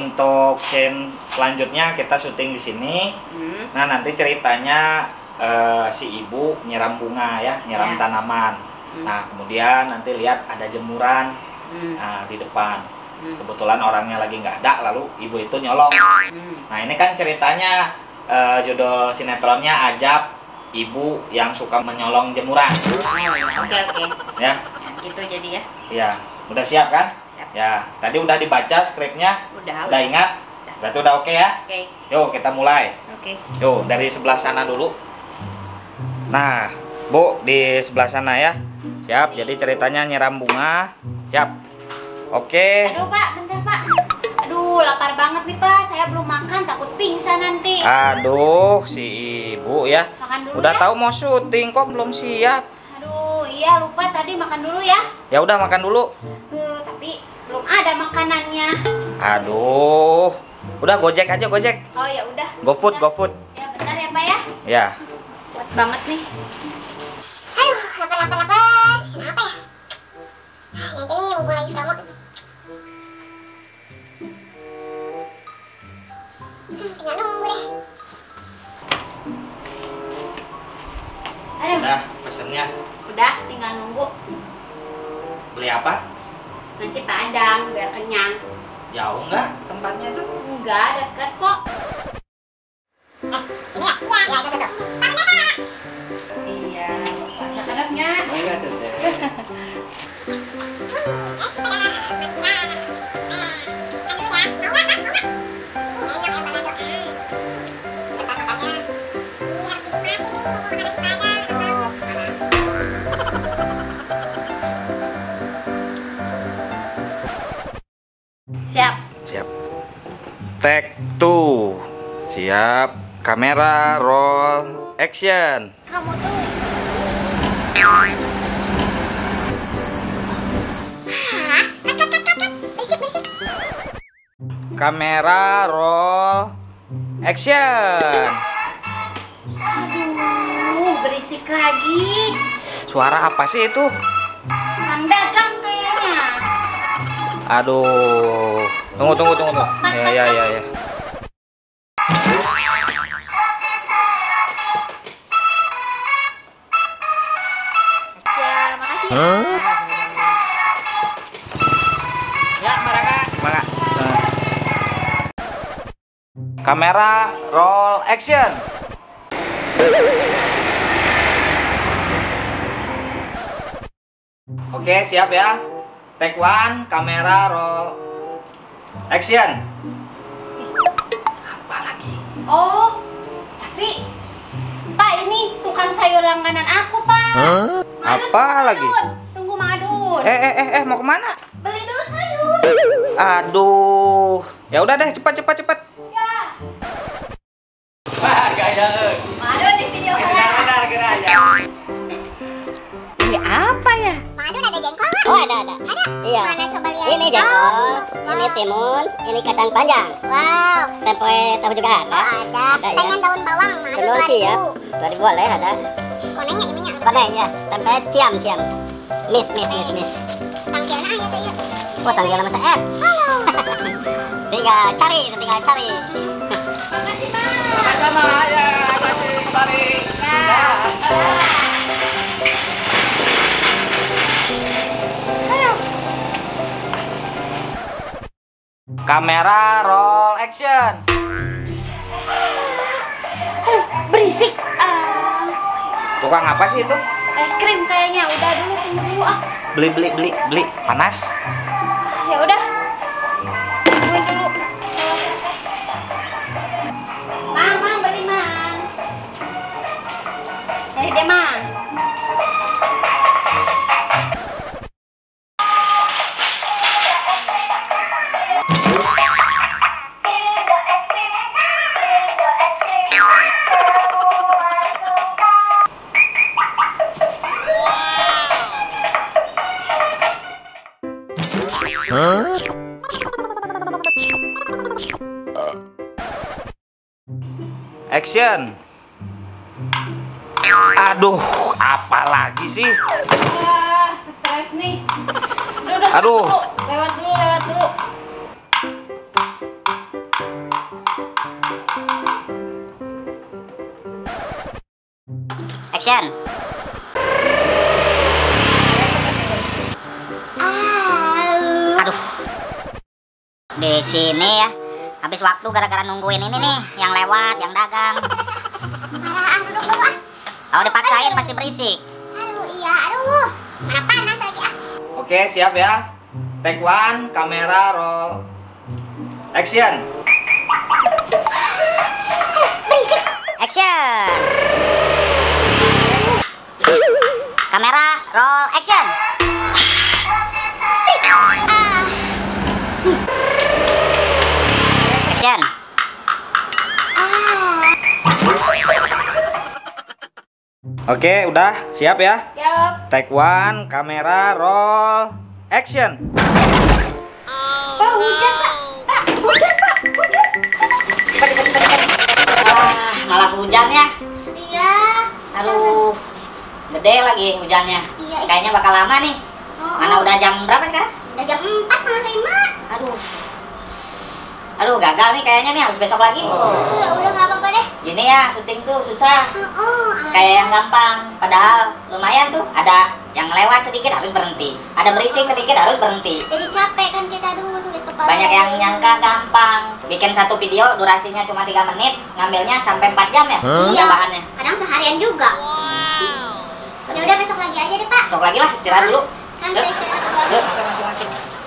untuk scene selanjutnya kita syuting di sini. Nah, nanti ceritanya si ibu nyiram bunga ya, nyiram tanaman. Nah, kemudian nanti lihat ada jemuran di depan. Kebetulan orangnya lagi nggak ada, lalu ibu itu nyolong. Nah, ini kan ceritanya judul sinetronnya Ajab Ibu yang Suka Menyolong Jemuran. Oke. Ya. Gitu jadi ya. Iya, udah siap kan? Siap. Ya, tadi udah dibaca skripnya? Udah Ingat? Berarti udah oke ya? Oke. Yuk, kita mulai. Oke. Yuk, dari sebelah sana dulu. Nah, Bu, di sebelah sana ya. Siap, jadi ceritanya nyiram bunga. Siap. Oke. Aduh Pak, bentar Pak. Aduh, lapar banget nih Pak. Saya belum makan, takut pingsan nanti. Aduh, si ibu ya. Makan dulu udah ya. tahu mau syuting kok belum siap. Aduh, iya lupa tadi makan dulu ya. Ya udah makan dulu. Tapi belum ada makanannya. Aduh. Udah Gojek aja, Gojek. Oh ya udah. GoFood, Bentar. GoFood. Ya bentar ya Pak ya. Ya. Kuat banget nih. Aduh, lapar. Pesen apa ya? Nah, ini mumpung lagi promo. Tinggal nunggu deh. Aduh. Udah, pesennya. Udah, tinggal nunggu. Beli apa? Nasi Padang biar kenyang. Jauh nggak tempatnya tuh? Enggak, deket kok. Ini ya? Iya, itu tuh. Iya, lupa sakarapnya. Enggak tuh. Siap. Siap. Take two. Siap. Kamera roll action. Kamu tuh. Kamera roll action. Aduh, berisik lagi. Suara apa sih itu? Kang Dagang kayaknya. Aduh. Tunggu. Ya. Ya, makasih. Ya, Mangga. Kamera roll action. Oke, siap ya. Take one, kamera roll action. Apa lagi? Oh, tapi Pak, ini tukang sayur langganan aku, Pak. Apa lagi? Tunggu Mang Adun. Mau kemana? Beli dulu sayur. Aduh. Ya udah deh, cepat. Ya. Wah, gaya. Mang Adun di video Benar geraya. Ini apa ya? Mang Adun ada jengkol nggak? Oh ada. Ada? Iya. Mana coba lihat? Ini jengkol, ini timun, ini kacang panjang. Wow. Tempe tahu juga ada. Oh, ada. Ada, ya. Pengen daun bawang, Mang Adun Telur sih ya. 2000. 2000 boleh ada. Konengnya ininya. Koneng ya. Tempe siam. Mis. Tangkilan aja tuh yuk. Oh tanggal nama saya F. Halo. tinggal cari. Makasih, Pak. Sama-sama ya, kasih balik. Kamera roll action. Aduh, berisik. Tukang apa sih itu? Es krim kayaknya. Udah dulu, tunggu dulu ah. Beli. Panas. Ya udah. Tungguin dulu. Mang, beli Mang. Dari dia Mang. Action. Aduh, apa lagi sih? Stres nih. Udah, Aduh. Lewat dulu. action. Aduh. Di sini ya. Habis waktu gara-gara nungguin ini nih, yang lewat, yang dagang. Duduk dulu ah. Kalau dipaksain pasti berisik. Aduh, iya, aduh. Mana panas lagi ah. Oke, siap ya. Take one, kamera roll. Action. Berisik. Action. Kamera roll action. Action. Oke, udah siap ya. Siap. Take one, kamera roll. Action. Pak, hujan, Pak. Pak, hujan, Pak. Hujan. Malah hujan ya. Iya. Aduh, gede lagi hujannya. Iya. Kayaknya bakal lama nih. Mana udah jam berapa sekarang? Udah jam 4:05. Aduh, gagal nih kayaknya nih, harus besok lagi. Udah nggak apa-apa deh. Gini ya, syuting tuh susah. Ah. Kayak yang gampang, padahal lumayan tuh. Ada yang lewat sedikit harus berhenti, ada berisik sedikit harus berhenti. Jadi capek kan kita dulu sulit kepala. Banyak yang nyangka gampang. Bikin satu video durasinya cuma 3 menit, ngambilnya sampai 4 jam ya. Iya. Bahannya. Kadang seharian juga. Ya udah besok lagi aja deh Pak. Besok lagi lah, istirahat dulu. Kan kita istirahat dulu. Yuk, masuk.